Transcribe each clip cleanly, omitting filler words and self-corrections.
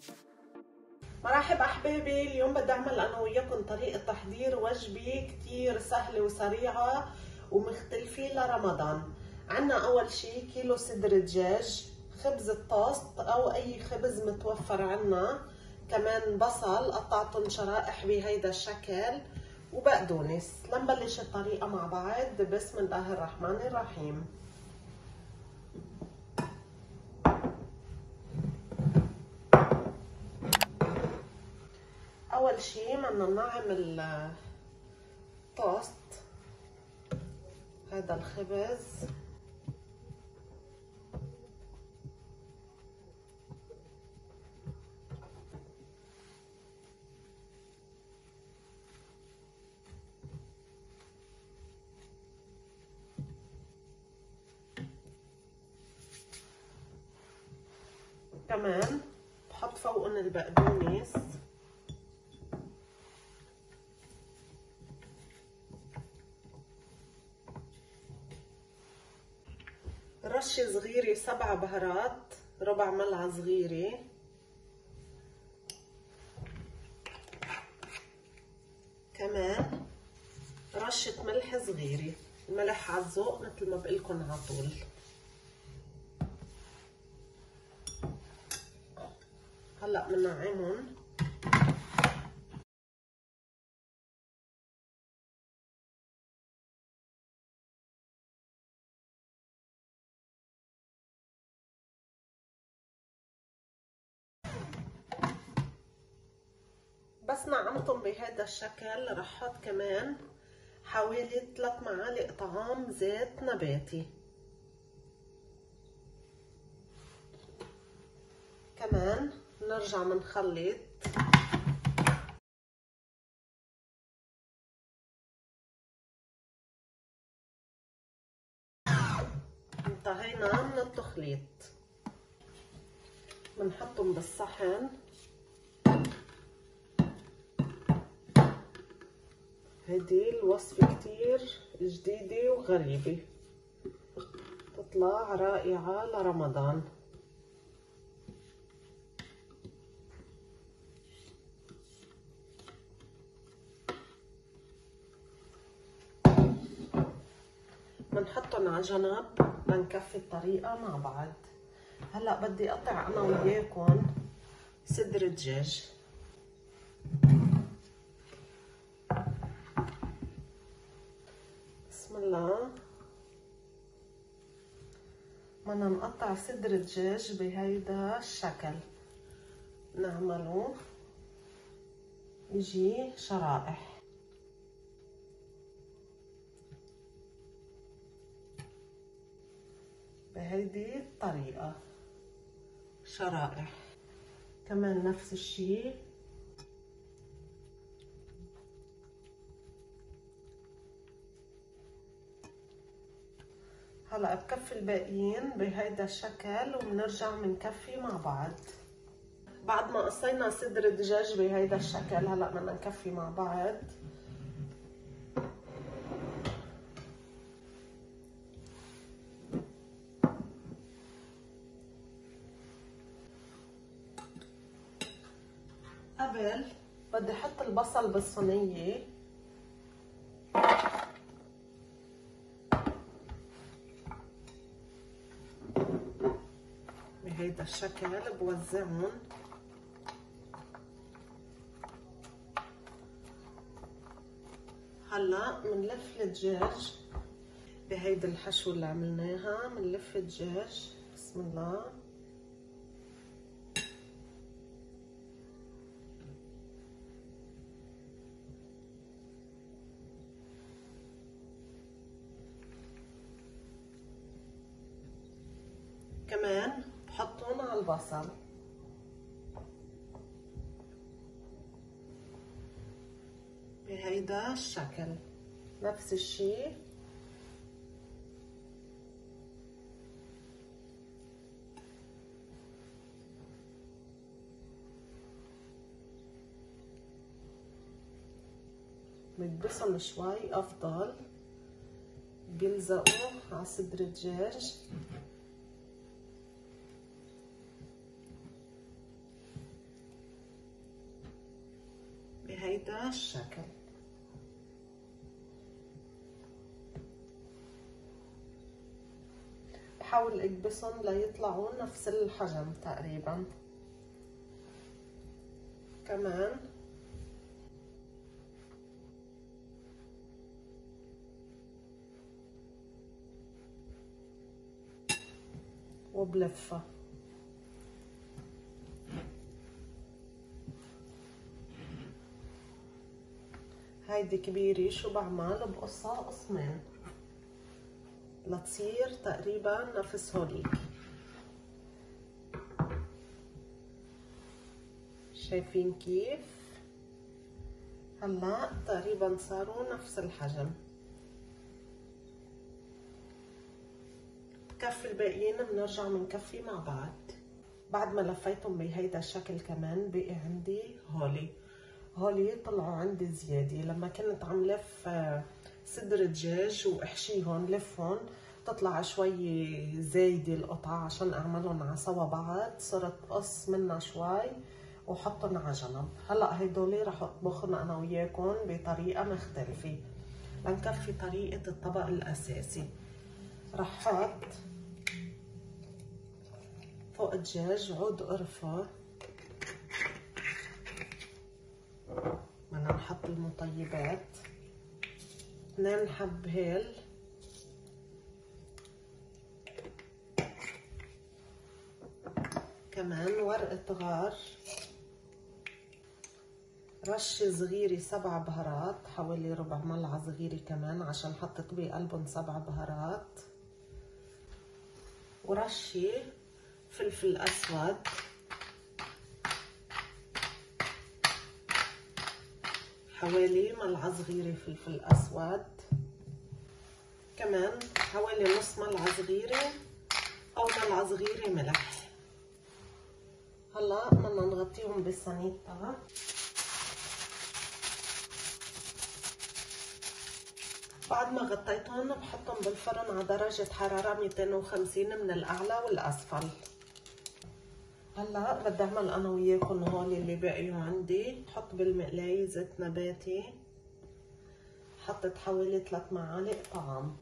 مرحب احبابي، اليوم بدي اعمل انا وياكم طريقه تحضير وجبه كتير سهله وسريعه ومختلفه لرمضان. عنا اول شي كيلو صدر دجاج، خبز التوست او اي خبز متوفر عنا، كمان بصل قطعتهم شرائح بهيدا الشكل، وبقدونس. لنبلش الطريقه مع بعض. بسم الله الرحمن الرحيم. اول شي بدنا نعمل توست، هذا الخبز كمان بحط فوقهم البقدونس، رشة صغيرة 7 بهارات، ربع ملعقة صغيرة، كمان رشة ملح صغيرة، الملح على الذوق مثل ما بقلكن على طول. هلا بننعمهم. بس نعمتهم بهذا الشكل رح احط كمان حوالي 3 معالق طعام زيت نباتي، كمان نرجع منخلط. انتهينا من التخليط، بنحطهم بالصحن. هيدي الوصفة كتير جديدة وغريبة، تطلع رائعة لرمضان. بنحطهم على جنب لنكفي الطريقة مع بعض. هلا بدي اقطع انا وياكم صدر دجاج. بسم الله. بدنا نقطع صدر دجاج بهيدا الشكل، نعمله يجي شرائح. بهيدي الطريقة شرائح، كمان نفس الشي. هلا بكفي الباقيين بهيدا الشكل وبنرجع بنكفي مع بعض. بعد ما قصينا صدر الدجاج بهيدا الشكل هلا بدنا نكفي مع بعض. قبل بدي احط البصل بالصينية، بهيدا الشكل بوزعهم. هلا بنلف الدجاج بهيدا الحشو اللي عملناها، بنلف الدجاج. بسم الله. كمان بحطهم على البصل بهيدا الشكل، نفس الشي. بكبسهم شوي افضل، بيلزقوا على صدر الدجاج. بهيدا الشكل. بحاول اكبسهم ليطلعوا نفس الحجم تقريبا. كمان وبلفها. هيدي كبيرة، شو بعمل؟ بقصها قسمين لتصير تقريبا نفس هوليك. شايفين كيف؟ هلا تقريبا صاروا نفس الحجم. بكفي الباقيين بنرجع بنكفي مع بعض. بعد ما لفيتهم بهيدا الشكل كمان بقي عندي هولي طلعوا عندي زيادة. لما كنت عم لف صدر دجاج واحشيهم لفهم تطلع شوي زايدة القطعة عشان اعملهم على سوا بعض، صرت قص منها شوي وحطهم على جنب. هلا هيدولي رح اطبخهم انا وياكم بطريقة مختلفة لنكفي طريقة الطبق الاساسي. رح احط فوق الدجاج عود قرفة، بدنا نحط المطيبات، 2 حب هيل، كمان ورقة غار، رشة صغيرة 7 بهارات، حوالي ربع ملعقة صغيرة كمان عشان حطيت بقلبهم 7 بهارات، ورشة فلفل أسود، حوالي ملعقة صغيرة فلفل أسود، كمان حوالي نص ملعقة صغيرة أو ملعقة صغيرة ملح. هلا بدنا نغطيهم بالسانيتا. بعد ما غطيتهم بحطهم بالفرن على درجة حرارة 250 من الأعلى والأسفل. هلا بدي أعمل أنا وياكم هول اللي بقيوا عندي. بحط بالمقلاية زيت نباتي، حطيت حوالي 3 معالق طعام.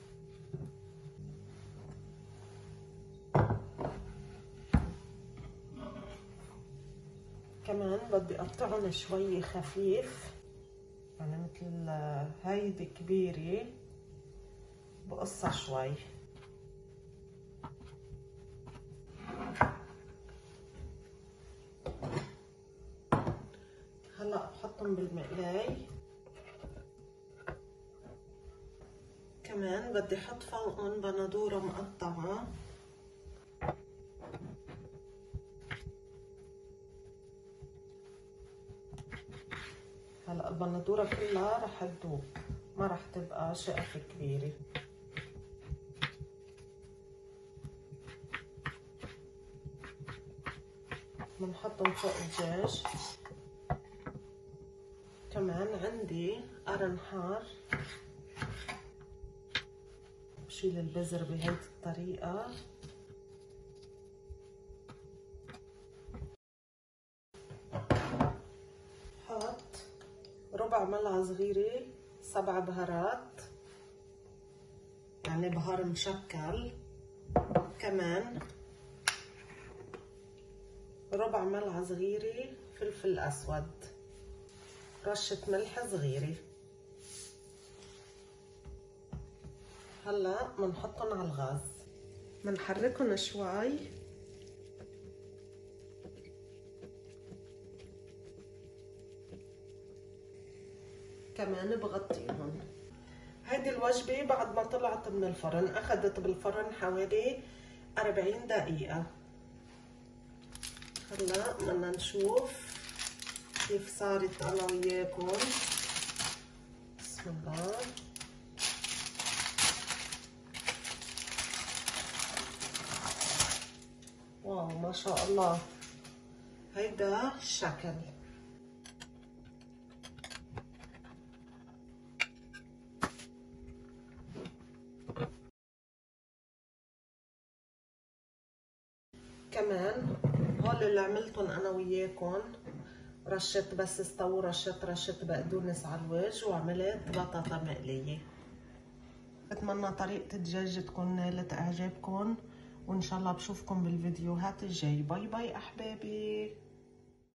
كمان بدي أقطعهم شوي خفيف، يعني مثل هيدي كبيرة بقصها شوي. هلا بحطهم بالمقلاي. كمان بدي احط فوقهم بندورة مقطعة. هلا البندورة كلها رح تذوب، ما رح تبقى شقف كبيرة. بنحطهم فوق الدجاج. كمان عندي قرن حار، بشيل البذر بهيدي الطريقة. حط ربع ملعقة صغيرة 7 بهارات، يعني بهار مشكل. كمان ربع ملعقة صغيرة فلفل أسود، رشة ملح صغيرة. هلا بنحطهم على الغاز، بنحركهم شوي. كمان بغطيهم. هيدي الوجبة بعد ما طلعت من الفرن أخذت بالفرن حوالي 40 دقيقة. هلا بدنا نشوف كيف صارت أنا وياكم. بسم الله. واو ما شاء الله، هيدا الشكل. كمان هول اللي عملتهم انا وياكم رشت بس تو، رشت بقدونس على الوجه، وعملت بطاطا مقلية. بتمنى طريقة الدجاج تكون نالت اعجابكم، وان شاء الله بشوفكم بالفيديوهات الجاي. باي باي احبابي.